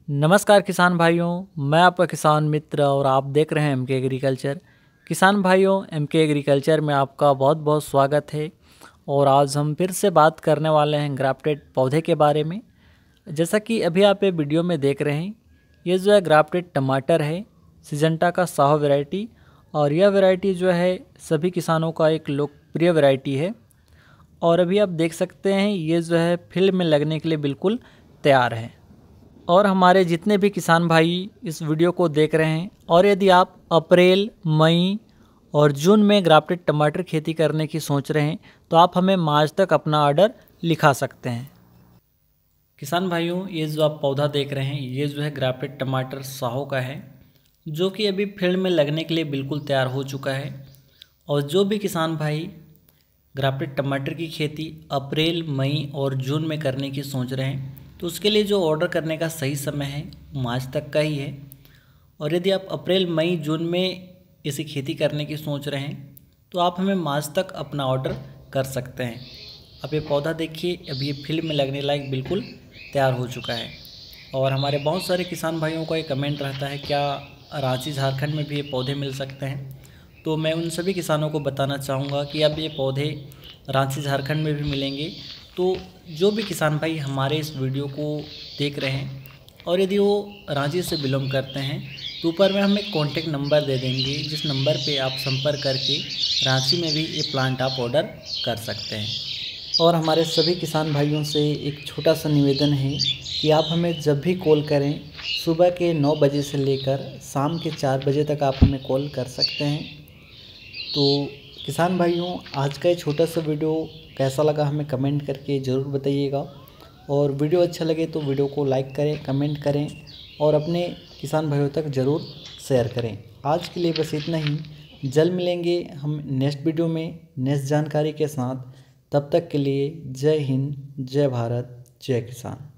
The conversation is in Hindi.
नमस्कार किसान भाइयों, मैं आपका किसान मित्र और आप देख रहे हैं एमके एग्रीकल्चर। किसान भाइयों, एमके एग्रीकल्चर में आपका बहुत बहुत स्वागत है। और आज हम फिर से बात करने वाले हैं ग्राफ्टेड पौधे के बारे में। जैसा कि अभी आप ये वीडियो में देख रहे हैं, ये जो है ग्राफ्टेड टमाटर है, सिजेंटा का साहो वैरायटी। और यह वैरायटी जो है सभी किसानों का एक लोकप्रिय वैरायटी है। और अभी आप देख सकते हैं ये जो है फील्ड में लगने के लिए बिल्कुल तैयार है। और हमारे जितने भी किसान भाई इस वीडियो को देख रहे हैं और यदि आप अप्रैल, मई और जून में ग्राफ्टेड टमाटर खेती करने की सोच रहे हैं तो आप हमें मार्च तक अपना ऑर्डर लिखा सकते हैं। किसान भाइयों, ये जो आप पौधा देख रहे हैं ये जो है ग्राफ्टेड टमाटर साहो का है, जो कि अभी फील्ड में लगने के लिए बिल्कुल तैयार हो चुका है। और जो भी किसान भाई ग्राफ्टेड टमाटर की खेती अप्रैल, मई और जून में करने की सोच रहे हैं तो उसके लिए जो ऑर्डर करने का सही समय है मार्च तक का ही है। और यदि आप अप्रैल, मई, जून में इसे खेती करने की सोच रहे हैं तो आप हमें मार्च तक अपना ऑर्डर कर सकते हैं। अब ये पौधा देखिए, अभी ये फील्ड में लगने लायक बिल्कुल तैयार हो चुका है। और हमारे बहुत सारे किसान भाइयों का ये कमेंट रहता है क्या रांची, झारखंड में भी ये पौधे मिल सकते हैं। तो मैं उन सभी किसानों को बताना चाहूँगा कि अब ये पौधे रांची, झारखंड में भी मिलेंगे। तो जो भी किसान भाई हमारे इस वीडियो को देख रहे हैं और यदि वो रांची से बिलोंग करते हैं तो ऊपर में हम एक कॉन्टेक्ट नंबर दे देंगे, जिस नंबर पे आप संपर्क करके रांची में भी ये प्लांट आप ऑर्डर कर सकते हैं। और हमारे सभी किसान भाइयों से एक छोटा सा निवेदन है कि आप हमें जब भी कॉल करें, सुबह के 9 बजे से लेकर शाम के 4 बजे तक आप हमें कॉल कर सकते हैं। तो किसान भाइयों, आज का ये छोटा सा वीडियो कैसा लगा हमें कमेंट करके ज़रूर बताइएगा। और वीडियो अच्छा लगे तो वीडियो को लाइक करें, कमेंट करें और अपने किसान भाइयों तक ज़रूर शेयर करें। आज के लिए बस इतना ही। जल्द मिलेंगे हम नेक्स्ट वीडियो में नेक्स्ट जानकारी के साथ। तब तक के लिए जय हिंद, जय भारत, जय किसान।